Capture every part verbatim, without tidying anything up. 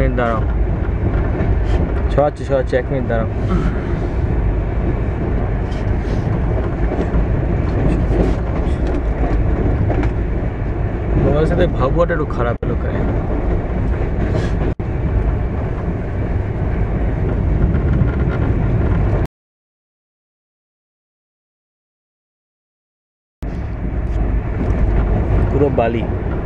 Minute দাঁড়াও, ছড়াচ্ছি ছড়াচ্ছি এক minute দাঁড়াও। তোমার সাথে ভাবুয়াটা একটু খারাপ হলো কাজ। পুরো বালি।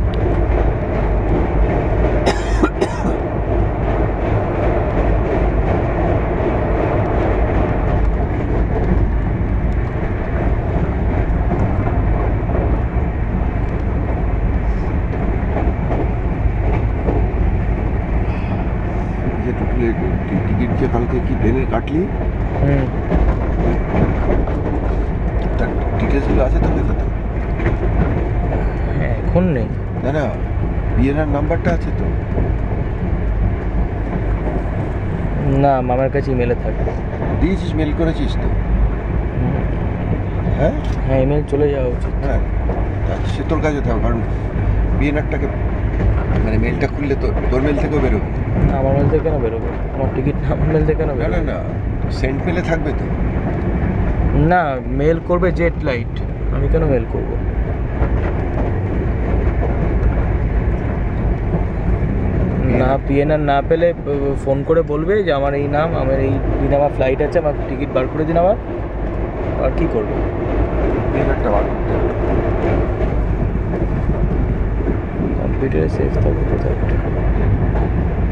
টিকিট যে কালকে কি ট্রেনের কাটলি, হুম, তার ডিটেলসগুলো আছে তো লেখা তো? হ্যাঁ এখন নেই। না না, বিএনআর নাম্বারটা আছে তো? না, মামার কাছে ইমেলে থাকবে। দিয়েছিস, মেল করেছিস তো? হ্যাঁ হ্যাঁ, ইমেল চলে যাওয়া উচিত। হ্যাঁ, সে তোর কাছে থাকবে, কারণ বিএনআরটাকে মানে মেলটা খুললে তো তোর মেল থেকেও বেরোবে। আমার মেল থেকে কেন বেরোবে? আমার টিকিট আমার মেল থেকে কেন না বেরোবে? না না, সেন্ট মেলে থাকবে তো? না, মেল করবে জেট লাইট, আমি কেন মেল করব? না, পিএনআর না পেলে ফোন করে বলবে যে আমার এই নাম, আমার এই দিন আমার ফ্লাইট আছে, আমার টিকিট বার করে দিন। আবার আর কী করবে? বিএনআরটা বার করতে হবে। কম্পিউটারে সেভ থাকবে কোথাও একটা।